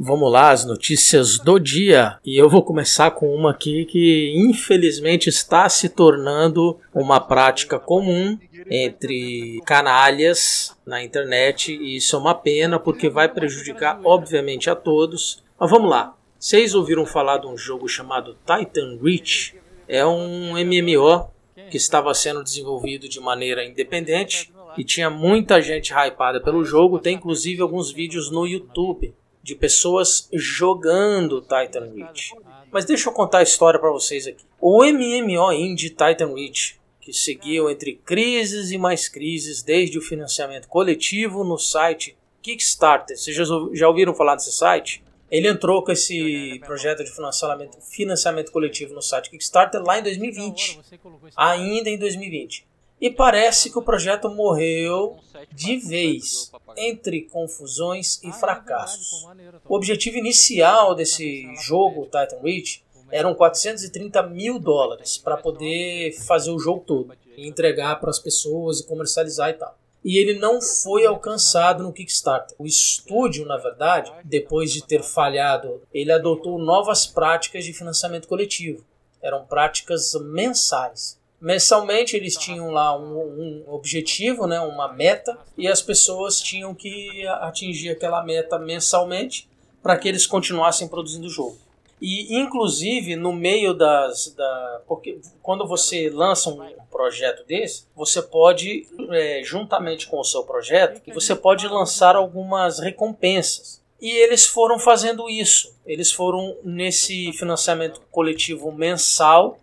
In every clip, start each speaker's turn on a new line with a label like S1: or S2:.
S1: Vamos lá, as notícias do dia. E eu vou começar com uma aqui que infelizmente está se tornando uma prática comum entre canalhas na internet. E isso é uma pena porque vai prejudicar obviamente a todos. Mas vamos lá. Vocês ouviram falar de um jogo chamado Titan Reach? É um MMO que estava sendo desenvolvido de maneira independente e tinha muita gente hypada pelo jogo. Tem inclusive alguns vídeos no YouTube de pessoas jogando Titan Reach. Mas deixa eu contar a história para vocês aqui. O MMO indie Titan Reach, que seguiu entre crises e mais crises desde o financiamento coletivo no site Kickstarter. Vocês já ouviram falar desse site? Ele entrou com esse projeto de financiamento coletivo no site Kickstarter lá em 2020. Ainda em 2020. E parece que o projeto morreu de vez, entre confusões e fracassos. O objetivo inicial desse jogo, Titan Reach, eram $430 mil para poder fazer o jogo todo, e entregar para as pessoas e comercializar e tal. E ele não foi alcançado no Kickstarter. O estúdio, na verdade, depois de ter falhado, ele adotou novas práticas de financiamento coletivo. Eram práticas mensais. Mensalmente eles tinham lá um objetivo, né, uma meta, e as pessoas tinham que atingir aquela meta mensalmente para que eles continuassem produzindo o jogo. E inclusive no meio porque quando você lança um projeto desse, você pode, juntamente com o seu projeto, você pode lançar algumas recompensas. E eles foram fazendo isso. Eles foram nesse financiamento coletivo mensal,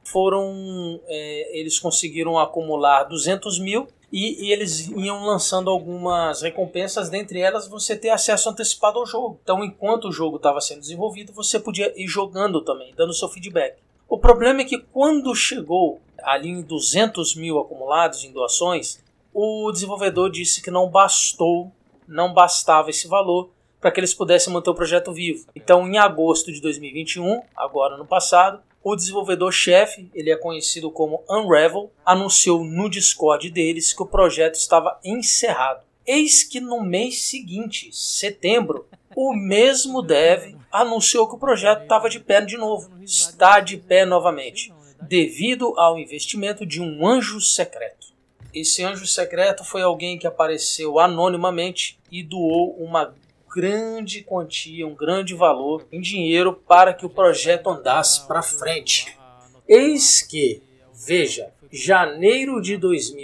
S1: eles conseguiram acumular 200 mil e eles iam lançando algumas recompensas, dentre elas você ter acesso antecipado ao jogo. Então, enquanto o jogo estava sendo desenvolvido, você podia ir jogando também, dando seu feedback. O problema é que quando chegou ali em 200 mil acumulados em doações, o desenvolvedor disse que não bastava esse valor para que eles pudessem manter o projeto vivo. Então, em agosto de 2021, agora no passado, o desenvolvedor-chefe, ele é conhecido como Unravel, anunciou no Discord deles que o projeto estava encerrado. Eis que no mês seguinte, setembro, o mesmo dev anunciou que o projeto estava de pé de novo. Está de pé novamente, devido ao investimento de um anjo secreto. Esse anjo secreto foi alguém que apareceu anonimamente e doou uma grande quantia, um grande valor em dinheiro para que o projeto andasse para frente. Eis que, veja, janeiro de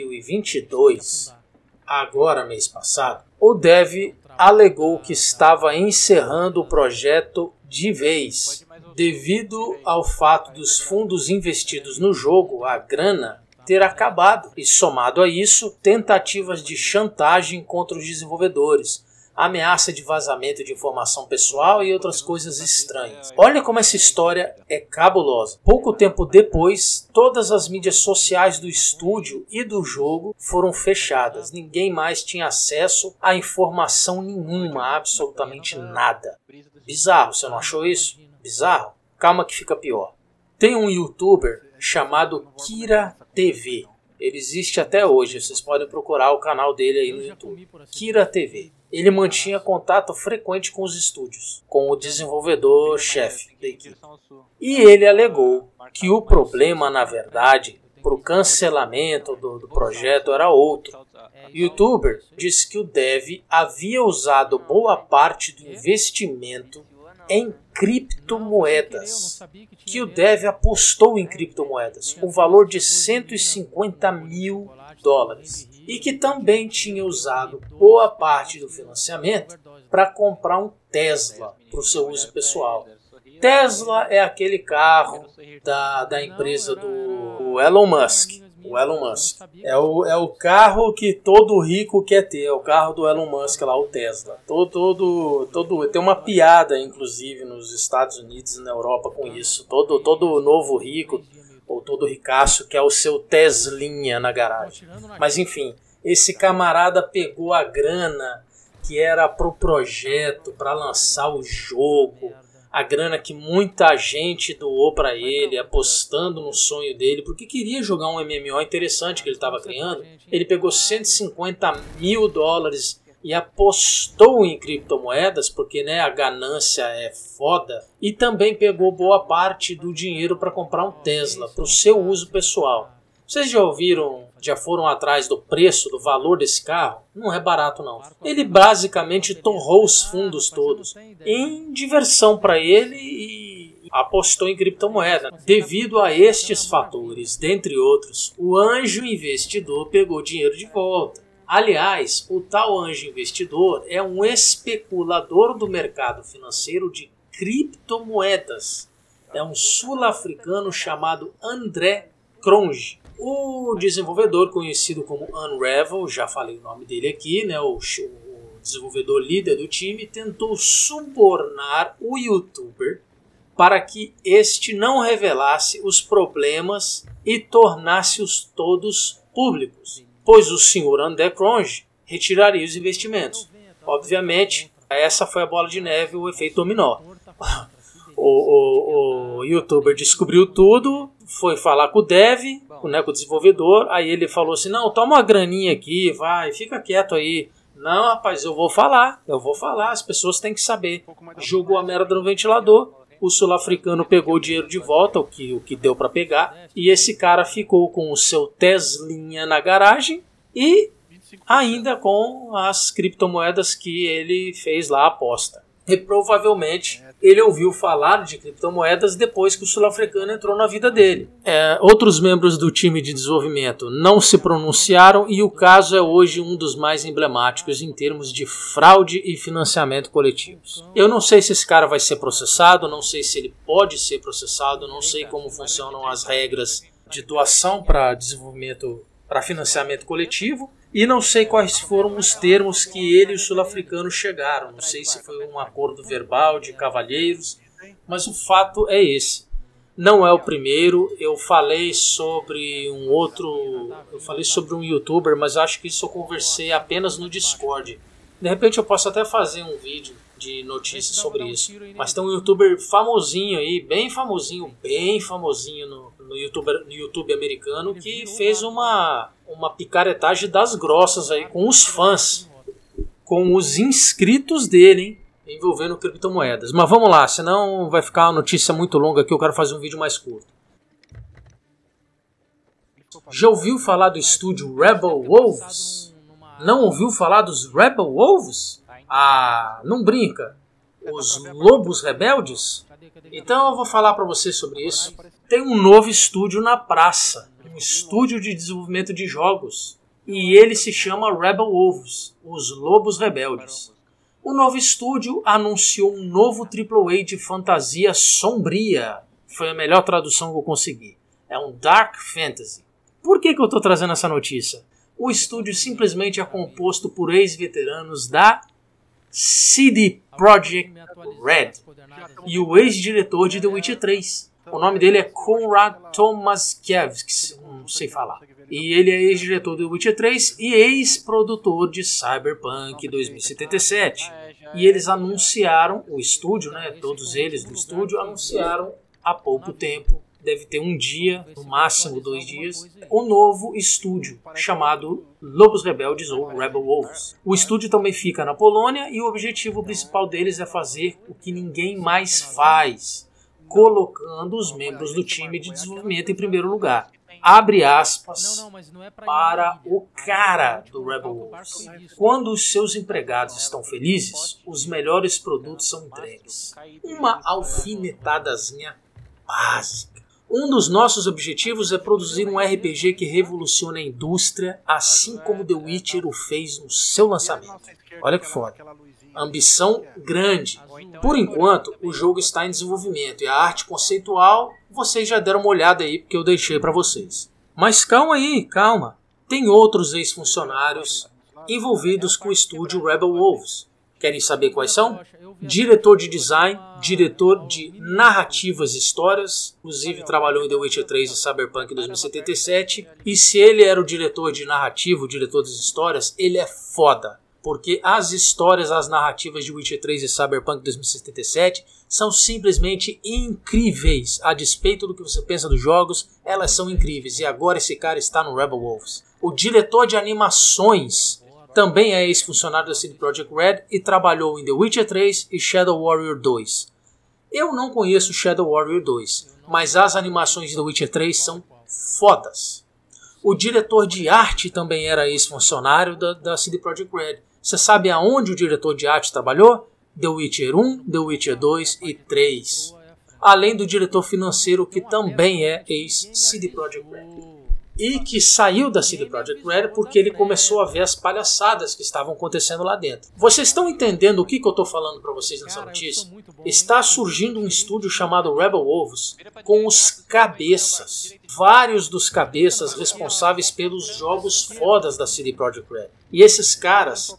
S1: 2022, agora mês passado, o dev alegou que estava encerrando o projeto de vez, devido ao fato dos fundos investidos no jogo, a grana, ter acabado. E somado a isso, tentativas de chantagem contra os desenvolvedores, ameaça de vazamento de informação pessoal e outras coisas estranhas. Olha como essa história é cabulosa. Pouco tempo depois, todas as mídias sociais do estúdio e do jogo foram fechadas. Ninguém mais tinha acesso a informação nenhuma, absolutamente nada. Bizarro, você não achou isso? Bizarro? Calma que fica pior. Tem um youtuber chamado Kira TV. Ele existe até hoje, vocês podem procurar o canal dele aí no YouTube. Kira TV. Ele mantinha contato frequente com os estúdios, com o desenvolvedor-chefe da equipe. E ele alegou que o problema, na verdade, para o cancelamento do projeto era outro. O youtuber disse que o dev havia usado boa parte do investimento em criptomoedas, que o dev apostou em criptomoedas, o valor de $150 mil, e que também tinha usado boa parte do financiamento para comprar um Tesla para o seu uso pessoal. Tesla é aquele carro da empresa do Elon Musk. O Elon Musk é o carro que todo rico quer ter, é o carro do Elon Musk lá, o Tesla. Tem uma piada, inclusive, nos Estados Unidos e na Europa com isso. Todo novo rico ou todo ricaço quer o seu Teslinha na garagem. Mas enfim, esse camarada pegou a grana que era pro projeto, para lançar o jogo, a grana que muita gente doou para ele, apostando no sonho dele, porque queria jogar um MMO interessante que ele estava criando. Ele pegou $150 mil e apostou em criptomoedas, porque né, a ganância é foda, e também pegou boa parte do dinheiro para comprar um Tesla, para o seu uso pessoal. Vocês já foram atrás do preço, do valor desse carro? Não é barato não. Ele basicamente torrou os fundos todos em diversão para ele e apostou em criptomoeda. Devido a estes fatores, dentre outros, o anjo investidor pegou dinheiro de volta. Aliás, o tal anjo investidor é um especulador do mercado financeiro de criptomoedas. É um sul-africano chamado André Cronje. O desenvolvedor conhecido como Unravel, já falei o nome dele aqui, né, o desenvolvedor líder do time, tentou subornar o youtuber para que este não revelasse os problemas e tornasse-os todos públicos, pois o senhor André Cronje retiraria os investimentos. Obviamente, essa foi a bola de neve, o efeito dominó. O youtuber descobriu tudo, foi falar com o dev, com o desenvolvedor, aí ele falou assim, não, toma uma graninha aqui, vai, fica quieto aí. Não, rapaz, eu vou falar, as pessoas têm que saber. Jogou a merda no ventilador, o sul-africano pegou o dinheiro de volta, o que deu para pegar, e esse cara ficou com o seu Teslinha na garagem e ainda com as criptomoedas que ele fez lá a aposta. E provavelmente ele ouviu falar de criptomoedas depois que o sul-africano entrou na vida dele. Outros membros do time de desenvolvimento não se pronunciaram e o caso é hoje um dos mais emblemáticos em termos de fraude e financiamento coletivos. Eu não sei se esse cara vai ser processado, não sei se ele pode ser processado, não sei como funcionam as regras de doação para desenvolvimento, para financiamento coletivo. E não sei quais foram os termos que ele e o sul-africano chegaram. Não sei se foi um acordo verbal de cavalheiros, mas o fato é esse. Não é o primeiro. Eu falei sobre um youtuber, mas acho que isso eu conversei apenas no Discord. De repente eu posso até fazer um vídeo de notícias sobre isso. Mas tem um youtuber famosinho aí, bem famosinho no YouTube americano, que fez uma picaretagem das grossas aí com os fãs, com os inscritos dele, hein, envolvendo criptomoedas. Mas vamos lá, senão vai ficar uma notícia muito longa aqui, eu quero fazer um vídeo mais curto. Já ouviu falar do estúdio Rebel Wolves? Não ouviu falar dos Rebel Wolves? Ah, não brinca. Os Lobos Rebeldes? Então eu vou falar para você sobre isso. Tem um novo estúdio na praça, um estúdio de desenvolvimento de jogos, e ele se chama Rebel Wolves, os Lobos Rebeldes. O novo estúdio anunciou um novo AAA de fantasia sombria. Foi a melhor tradução que eu consegui. É um Dark Fantasy. Por que eu estou trazendo essa notícia? O estúdio simplesmente é composto por ex-veteranos da CD Projekt Red e o ex-diretor de The Witcher 3. O nome dele é Konrad Tomaszkiewicz, não sei falar. E ele é ex-diretor do The Witcher 3 e ex-produtor de Cyberpunk 2077. E eles anunciaram, o estúdio, todos eles do estúdio, anunciaram há pouco tempo, deve ter um dia, no máximo 2 dias, o novo estúdio, chamado Lobos Rebeldes ou Rebel Wolves. O estúdio também fica na Polônia e o objetivo principal deles é fazer o que ninguém mais faz, colocando os membros do time de desenvolvimento em primeiro lugar. Abre aspas para o cara do Rebel Wolves. Quando os seus empregados estão felizes, os melhores produtos são entregues. Uma alfinetadazinha básica. Um dos nossos objetivos é produzir um RPG que revolucione a indústria, assim como The Witcher o fez no seu lançamento. Olha que foda. Ambição grande. Por enquanto, o jogo está em desenvolvimento e a arte conceitual vocês já deram uma olhada aí porque eu deixei para vocês. Mas calma aí, calma. Tem outros ex-funcionários envolvidos com o estúdio Rebel Wolves. Querem saber quais são? Diretor de design, diretor de narrativas e histórias, inclusive trabalhou em The Witcher 3 e Cyberpunk 2077. E se ele era o diretor de narrativa, o diretor das histórias, ele é foda. Porque as histórias, as narrativas de Witcher 3 e Cyberpunk 2077 são simplesmente incríveis. A despeito do que você pensa dos jogos, elas são incríveis. E agora esse cara está no Rebel Wolves. O diretor de animações também é ex-funcionário da CD Projekt Red e trabalhou em The Witcher 3 e Shadow Warrior 2. Eu não conheço Shadow Warrior 2, mas as animações de The Witcher 3 são fodas. O diretor de arte também era ex-funcionário da CD Projekt Red. Você sabe aonde o diretor de arte trabalhou? The Witcher 1, The Witcher 2 e 3. Além do diretor financeiro, que também é ex-CD Projekt Red. E que saiu da CD Projekt Red porque ele começou a ver as palhaçadas que estavam acontecendo lá dentro. Vocês estão entendendo o que eu estou falando para vocês nessa notícia? Está surgindo um estúdio chamado Rebel Wolves com os cabeças. Vários dos cabeças responsáveis pelos jogos fodas da CD Projekt Red. E esses caras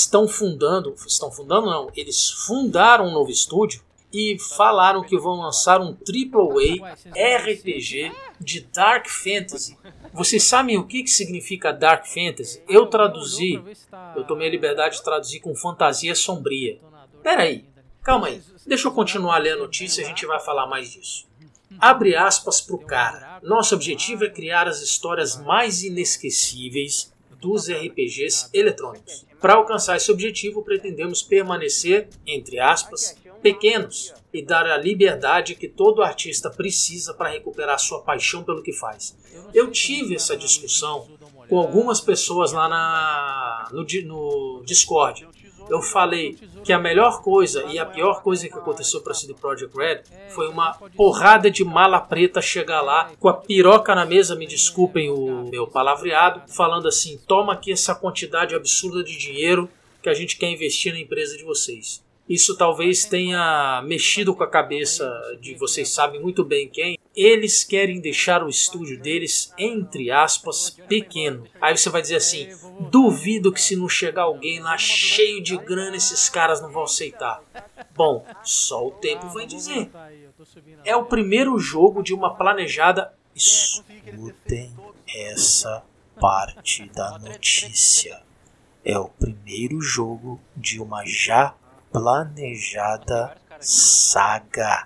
S1: eles fundaram um novo estúdio e falaram que vão lançar um AAA RPG de Dark Fantasy. Vocês sabem o que significa Dark Fantasy? Eu tomei a liberdade de traduzir com fantasia sombria. Pera aí, calma aí. Deixa eu continuar a ler a notícia e a gente vai falar mais disso. Abre aspas pro cara. Nosso objetivo é criar as histórias mais inesquecíveis dos RPGs eletrônicos. Para alcançar esse objetivo, pretendemos permanecer, entre aspas, pequenos e dar a liberdade que todo artista precisa para recuperar sua paixão pelo que faz. Eu tive essa discussão com algumas pessoas lá no Discord. Eu falei que a melhor coisa e a pior coisa que aconteceu para a CD Projekt Red foi uma porrada de mala preta chegar lá com a piroca na mesa, me desculpem o meu palavreado, falando assim: toma aqui essa quantidade absurda de dinheiro que a gente quer investir na empresa de vocês. Isso talvez tenha mexido com a cabeça de vocês sabem muito bem quem. Eles querem deixar o estúdio deles, entre aspas, pequeno. Aí você vai dizer assim: duvido que se não chegar alguém lá cheio de grana, esses caras não vão aceitar. Bom, só o tempo vai dizer. É o primeiro jogo de uma planejada... Escutem essa parte da notícia. É o primeiro jogo de uma já planejada saga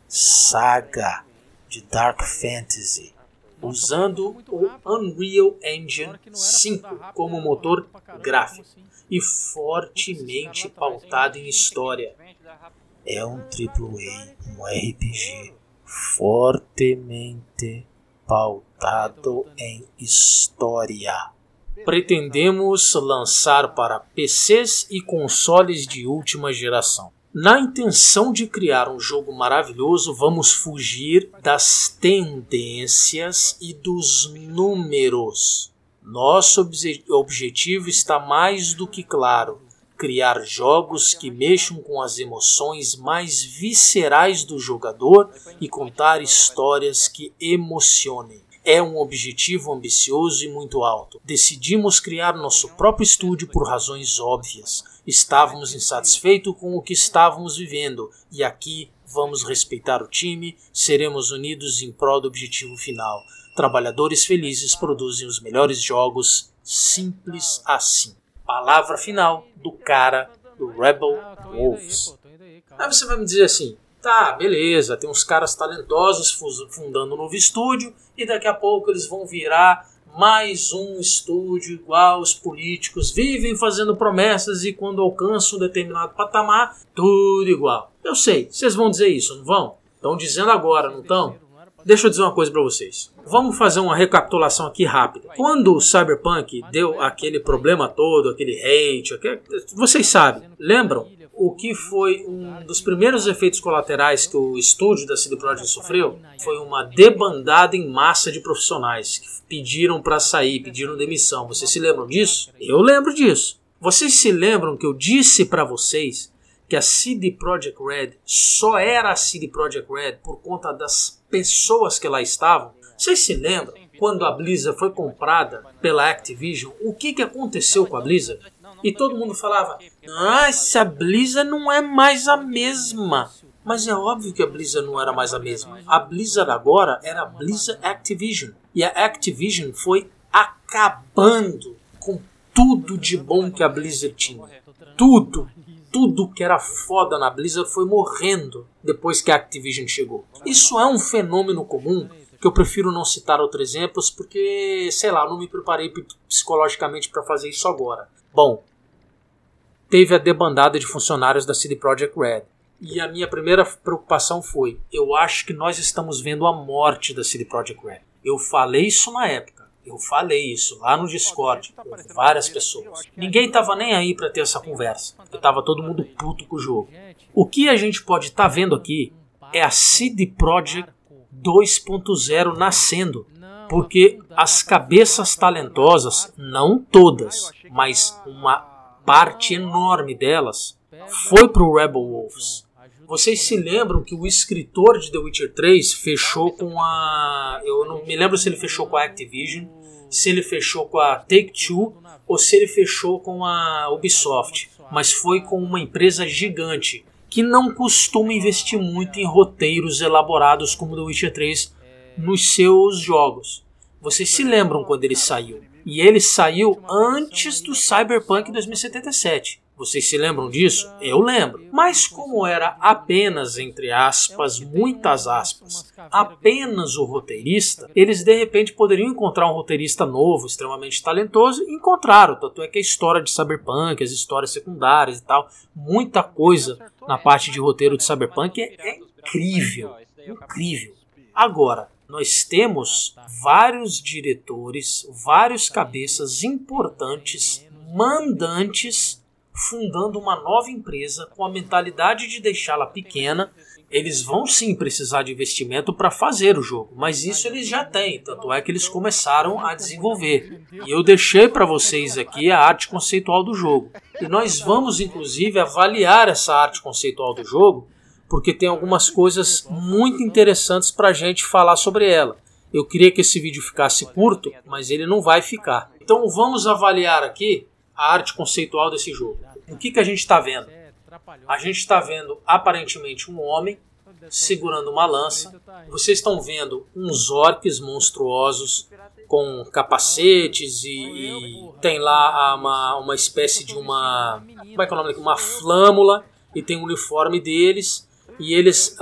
S1: de Dark Fantasy, usando o Unreal Engine 5 como motor gráfico e fortemente pautado em história. É um AAA, um RPG fortemente pautado em história. Pretendemos lançar para PCs e consoles de última geração. Na intenção de criar um jogo maravilhoso, vamos fugir das tendências e dos números. Nosso objetivo está mais do que claro: criar jogos que mexam com as emoções mais viscerais do jogador e contar histórias que emocionem. É um objetivo ambicioso e muito alto. Decidimos criar nosso próprio estúdio por razões óbvias. Estávamos insatisfeitos com o que estávamos vivendo e aqui vamos respeitar o time, seremos unidos em prol do objetivo final. Trabalhadores felizes produzem os melhores jogos, simples assim. Palavra final do cara do Rebel Wolves. Aí você vai me dizer assim: tá, beleza, tem uns caras talentosos fundando um novo estúdio e daqui a pouco eles vão virar mais um estúdio igual os políticos vivem fazendo promessas e quando alcançam um determinado patamar, tudo igual. Eu sei, vocês vão dizer isso, não vão? Estão dizendo agora, não estão? Deixa eu dizer uma coisa para vocês. Vamos fazer uma recapitulação aqui rápida. Quando o Cyberpunk deu aquele problema todo, aquele hate, vocês sabem, lembram? O que foi um dos primeiros efeitos colaterais que o estúdio da CD Projekt sofreu foi uma debandada em massa de profissionais que pediram para sair, pediram demissão. Vocês se lembram disso? Eu lembro disso. Vocês se lembram que eu disse para vocês que a CD Projekt Red só era a CD Projekt Red por conta das pessoas que lá estavam? Vocês se lembram quando a Blizzard foi comprada pela Activision? O que aconteceu com a Blizzard? E todo mundo falava: nossa, a Blizzard não é mais a mesma. Mas é óbvio que a Blizzard não era mais a mesma. A Blizzard agora era a Blizzard Activision. E a Activision foi acabando com tudo de bom que a Blizzard tinha. Tudo que era foda na Blizzard foi morrendo depois que a Activision chegou. Isso é um fenômeno comum que eu prefiro não citar outros exemplos porque, sei lá, não me preparei psicologicamente para fazer isso agora. Bom, teve a debandada de funcionários da CD Projekt Red. E a minha primeira preocupação foi, eu acho que nós estamos vendo a morte da CD Projekt Red. Eu falei isso na época. Eu falei isso lá no Discord com várias pessoas. Ninguém estava nem aí para ter essa conversa. Porque estava todo mundo puto com o jogo. O que a gente pode estar vendo aqui é a CD Projekt 2.0 nascendo. Porque as cabeças talentosas, não todas, mas uma parte enorme delas, foi para o Rebel Wolves. Vocês se lembram que o escritor de The Witcher 3 fechou com a... Eu não me lembro se ele fechou com a Activision, se ele fechou com a Take-Two ou se ele fechou com a Ubisoft. Mas foi com uma empresa gigante que não costuma investir muito em roteiros elaborados como The Witcher 3 nos seus jogos. Vocês se lembram quando ele saiu? E ele saiu antes do Cyberpunk 2077. Vocês se lembram disso? Eu lembro. Mas como era apenas, entre aspas, muitas aspas, apenas o roteirista, eles de repente poderiam encontrar um roteirista novo, extremamente talentoso, e encontraram. Tanto é que a história de Cyberpunk, as histórias secundárias e tal, muita coisa na parte de roteiro de Cyberpunk é incrível. Incrível. Agora, nós temos vários diretores, vários cabeças importantes, mandantes, fundando uma nova empresa com a mentalidade de deixá-la pequena. Eles vão sim precisar de investimento para fazer o jogo, mas isso eles já têm, tanto é que eles começaram a desenvolver. E eu deixei para vocês aqui a arte conceitual do jogo. E nós vamos inclusive avaliar essa arte conceitual do jogo, porque tem algumas coisas muito interessantes para a gente falar sobre ela. Eu queria que esse vídeo ficasse curto, mas ele não vai ficar. Então vamos avaliar aqui a arte conceitual desse jogo. O que a gente está vendo? A gente está vendo aparentemente um homem segurando uma lança. Vocês estão vendo uns orcs monstruosos com capacetes e tem lá uma espécie de uma... Como é que é o nome? Uma flâmula, e tem o uniforme deles. E eles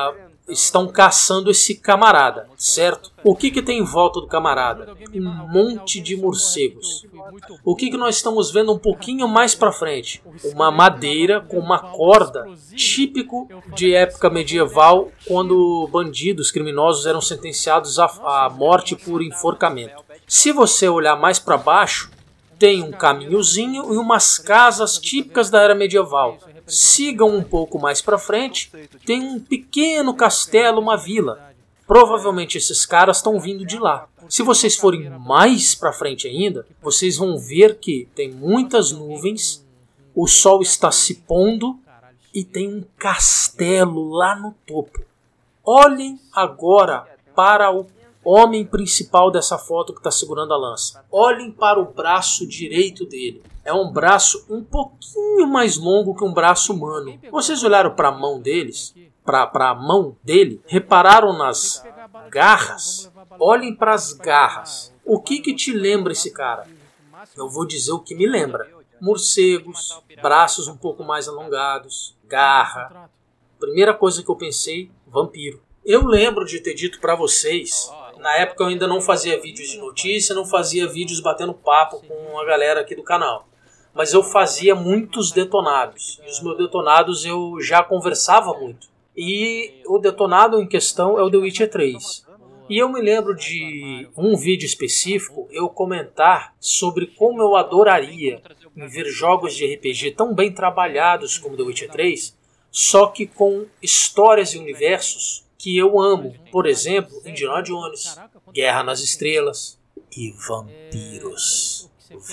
S1: estão caçando esse camarada, certo? O que tem em volta do camarada? Um monte de morcegos. O que nós estamos vendo um pouquinho mais pra frente? Uma madeira com uma corda, típico de época medieval, quando bandidos, criminosos eram sentenciados à morte por enforcamento. Se você olhar mais para baixo, tem um caminhozinho e umas casas típicas da era medieval. Sigam um pouco mais para frente, tem um pequeno castelo, uma vila. Provavelmente esses caras estão vindo de lá. Se vocês forem mais para frente ainda, vocês vão ver que tem muitas nuvens, o sol está se pondo e tem um castelo lá no topo. Olhem agora para o homem principal dessa foto que está segurando a lança. Olhem para o braço direito dele. É um braço um pouquinho mais longo que um braço humano. Vocês olharam para a mão deles? Para a mão dele? Repararam nas garras? Olhem para as garras. O que te lembra esse cara? Eu vou dizer o que me lembra. Morcegos, braços um pouco mais alongados, garra. Primeira coisa que eu pensei, vampiro. Eu lembro de ter dito para vocês... Na época eu ainda não fazia vídeos de notícia, não fazia vídeos batendo papo com a galera aqui do canal. Mas eu fazia muitos detonados. E os meus detonados eu já conversava muito. E o detonado em questão é o The Witcher 3. E eu me lembro de um vídeo específico eu comentar sobre como eu adoraria ver jogos de RPG tão bem trabalhados como The Witcher 3, só que com histórias e universos que eu amo, por exemplo, Indiana Jones, Guerra nas Estrelas e vampiros.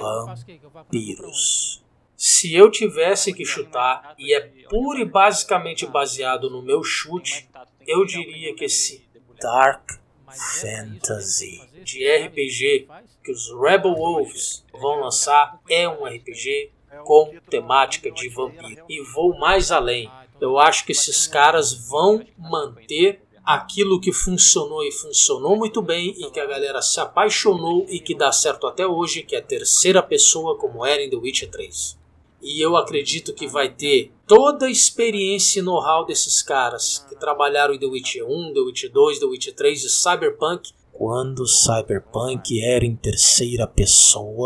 S1: Vampiros. Se eu tivesse que chutar, e é pura e basicamente baseado no meu chute, eu diria que esse Dark Fantasy de RPG que os Rebel Wolves vão lançar é um RPG com temática de vampiro. E vou mais além. Eu acho que esses caras vão manter aquilo que funcionou e funcionou muito bem e que a galera se apaixonou e que dá certo até hoje, que é a terceira pessoa como era em The Witcher 3. E eu acredito que vai ter toda a experiência e know-how desses caras que trabalharam em The Witcher 1, The Witcher 2, The Witcher 3 e Cyberpunk. Quando Cyberpunk era em terceira pessoa,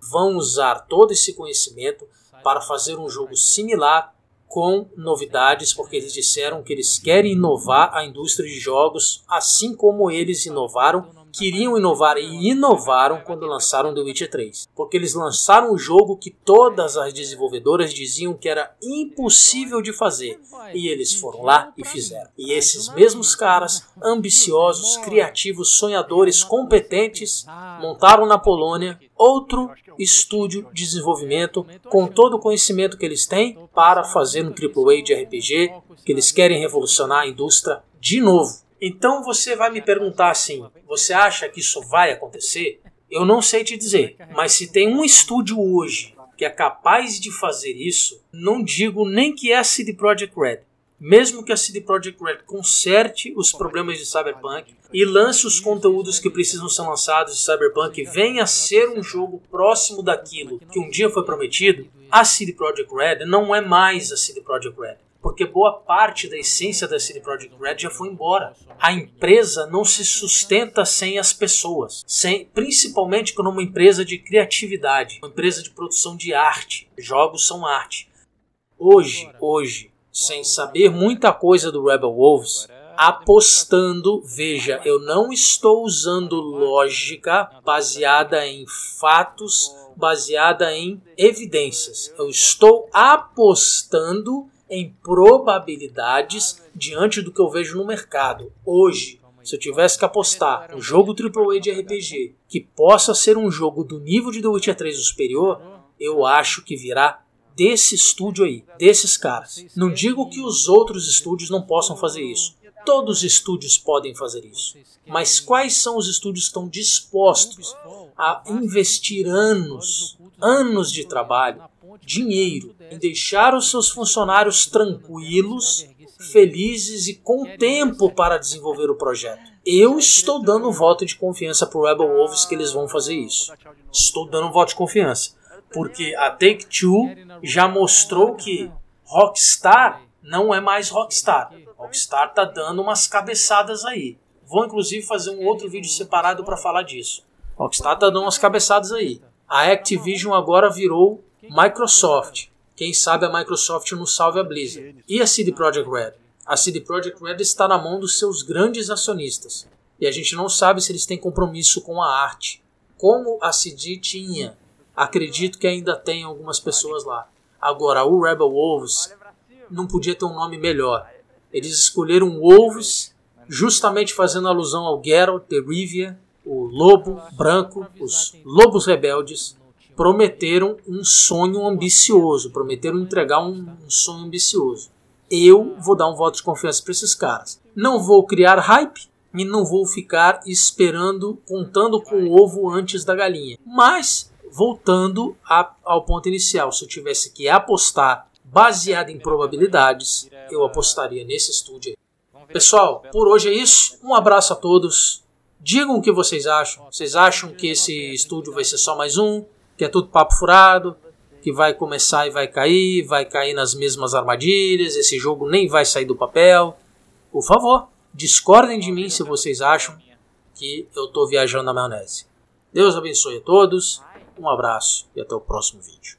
S1: vão usar todo esse conhecimento para fazer um jogo similar com novidades, porque eles disseram que eles querem inovar a indústria de jogos, assim como eles queriam inovar e inovaram quando lançaram The Witcher 3. Porque eles lançaram um jogo que todas as desenvolvedoras diziam que era impossível de fazer. E eles foram lá e fizeram. E esses mesmos caras, ambiciosos, criativos, sonhadores, competentes, montaram na Polônia outro estúdio de desenvolvimento com todo o conhecimento que eles têm para fazer um AAA de RPG, que eles querem revolucionar a indústria de novo. Então você vai me perguntar assim, você acha que isso vai acontecer? Eu não sei te dizer, mas se tem um estúdio hoje que é capaz de fazer isso, não digo nem que é a CD Projekt Red. Mesmo que a CD Projekt Red conserte os problemas de Cyberpunk e lance os conteúdos que precisam ser lançados de Cyberpunk e venha a ser um jogo próximo daquilo que um dia foi prometido, a CD Projekt Red não é mais a CD Projekt Red. Porque boa parte da essência da CD Projekt Red já foi embora. A empresa não se sustenta sem as pessoas, principalmente quando uma empresa de criatividade, uma empresa de produção de arte. Jogos são arte. Hoje, sem saber muita coisa do Rebel Wolves, apostando, veja, eu não estou usando lógica baseada em fatos, baseada em evidências. Eu estou apostando em probabilidades diante do que eu vejo no mercado. Hoje, se eu tivesse que apostar um jogo AAA de RPG que possa ser um jogo do nível de The Witcher 3 ou superior, eu acho que virá desse estúdio aí, desses caras. Não digo que os outros estúdios não possam fazer isso. Todos os estúdios podem fazer isso. Mas quais são os estúdios que estão dispostos a investir anos de trabalho, dinheiro, em deixar os seus funcionários tranquilos, felizes e com tempo para desenvolver o projeto? Eu estou dando um voto de confiança para o Rebel Wolves que eles vão fazer isso. Estou dando um voto de confiança. Porque a Take-Two já mostrou que Rockstar não é mais Rockstar. Rockstar tá dando umas cabeçadas aí. Vou inclusive fazer um outro vídeo separado para falar disso. Rockstar tá dando umas cabeçadas aí. A Activision agora virou Microsoft. Quem sabe a Microsoft não salve a Blizzard. E a CD Projekt Red? A CD Projekt Red está na mão dos seus grandes acionistas. E a gente não sabe se eles têm compromisso com a arte. Como a CD tinha. Acredito que ainda tem algumas pessoas lá. Agora, o Rebel Wolves não podia ter um nome melhor. Eles escolheram Wolves justamente fazendo alusão ao Geralt de Rivia, o lobo branco, os lobos rebeldes. Prometeram um sonho ambicioso, prometeram entregar um sonho ambicioso. Eu vou dar um voto de confiança para esses caras. Não vou criar hype e não vou ficar esperando, contando com o ovo antes da galinha. Mas voltando ao ponto inicial, se eu tivesse que apostar baseado em probabilidades, eu apostaria nesse estúdio aí. Pessoal, por hoje é isso. Um abraço a todos. Digam o que vocês acham. Vocês acham que esse estúdio vai ser só mais um? Que é tudo papo furado? Que vai começar e vai cair nas mesmas armadilhas? Esse jogo nem vai sair do papel? Por favor, discordem de mim se vocês acham que eu estou viajando na maionese. Deus abençoe a todos. Um abraço e até o próximo vídeo.